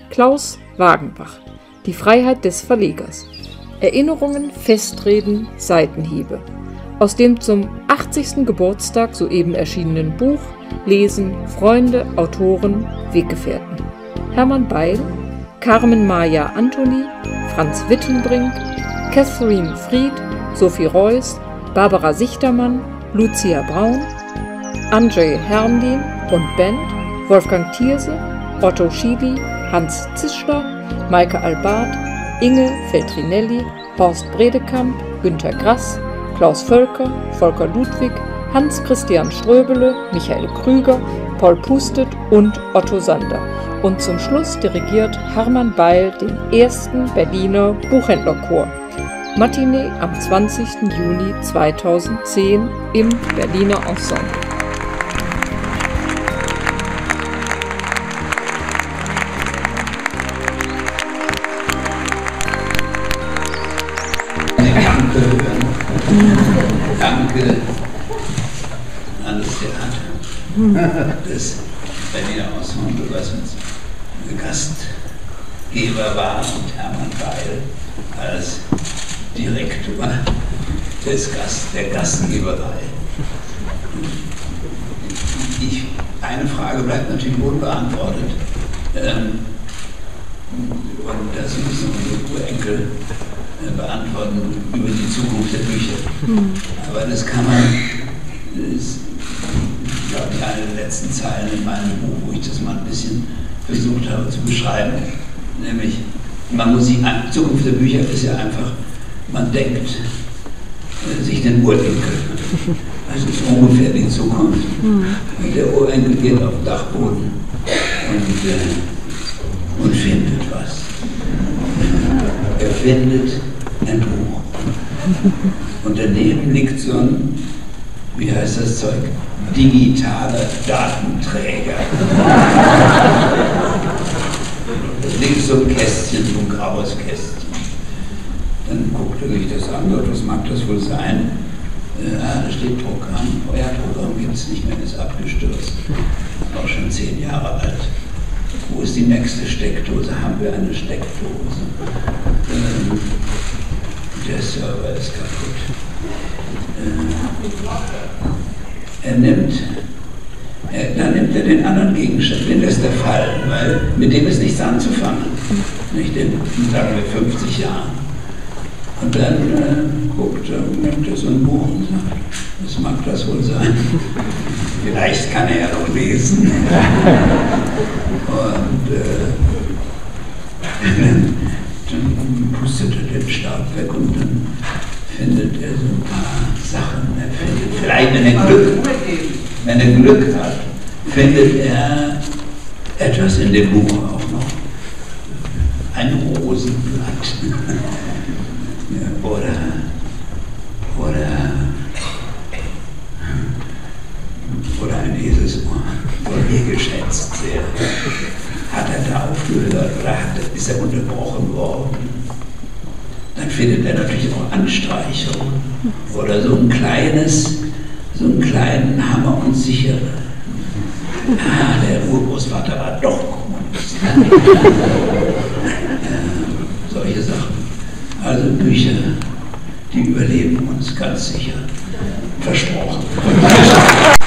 Klaus Wagenbach, Die Freiheit des Verlegers. Erinnerungen, Festreden, Seitenhiebe. Aus dem zum 80. Geburtstag soeben erschienenen Buch lesen Freunde, Autoren, Weggefährten. Hermann Beil, Carmen Maja Anthony, Franz Wittenbrink, Catherine Fried, Sophie Reuss, Barbara Sichtermann, Lucia Braun, Andrzej Hermlin und Band, Wolfgang Thierse, Otto Schieli, Hans Zischler, Maike Albart, Inge Feltrinelli, Horst Bredekamp, Günter Grass, Klaus Völker, Volker Ludwig, Hans-Christian Ströbele, Michael Krüger, Paul Pustet und Otto Sander. Und zum Schluss dirigiert Hermann Beil den ersten Berliner Buchhändlerchor. Matinee am 20. Juni 2010 im Berliner Ensemble. Danke an das Theater des Berliner Ensemble, was uns Gastgeber war, und Hermann Beil als Direktor der Gastgeberei. Eine Frage bleibt natürlich unbeantwortet. Und das müssen unsere Urenkel beantworten über die Zukunft der Bücher. Aber das kann man, das ist, glaube ich, eine der letzten Zeilen in meinem Buch, wo ich das mal ein bisschen versucht habe zu beschreiben. Nämlich, die Zukunft der Bücher ist ja einfach, man denkt sich den Urenkel. Das ist ungefähr die Zukunft. Und der Urenkel geht auf den Dachboden und findet was. Er findet ein Buch. Und daneben liegt so ein, wie heißt das Zeug? Digitaler Datenträger. Da liegt so ein Kästchen, so ein graues Kästchen. Dann guckt er sich das an, was mag das wohl sein? Da steht Programm. Oh ja, Programm gibt es nicht mehr, ist abgestürzt. Auch schon 10 Jahre alt. Wo ist die nächste Steckdose? Haben wir eine Steckdose? Der Server ist kaputt. Dann nimmt er den anderen Gegenstand, den lässt er fallen, weil mit dem ist nichts anzufangen. Nicht in, sagen wir, 50 Jahren. Und dann nimmt er so ein Buch und sagt, was mag das wohl sein? Vielleicht kann er ja noch lesen. Und dann pustet er den Staub weg und dann findet er so ein paar Sachen. Er findet, vielleicht wenn er Glück hat, findet er etwas in dem Buch auch noch. Ein Rosenblatt. Oder ein Eselsohr. Von mir geschätzt sehr. Hat er da aufgehört oder ist er unterbrochen worden? Dann findet er natürlich auch Anstreichungen oder so einen kleinen Hammer und Sicher. Der Urgroßvater war doch Kommunist. Solche Sachen. Also Bücher, die überleben uns ganz sicher. Versprochen.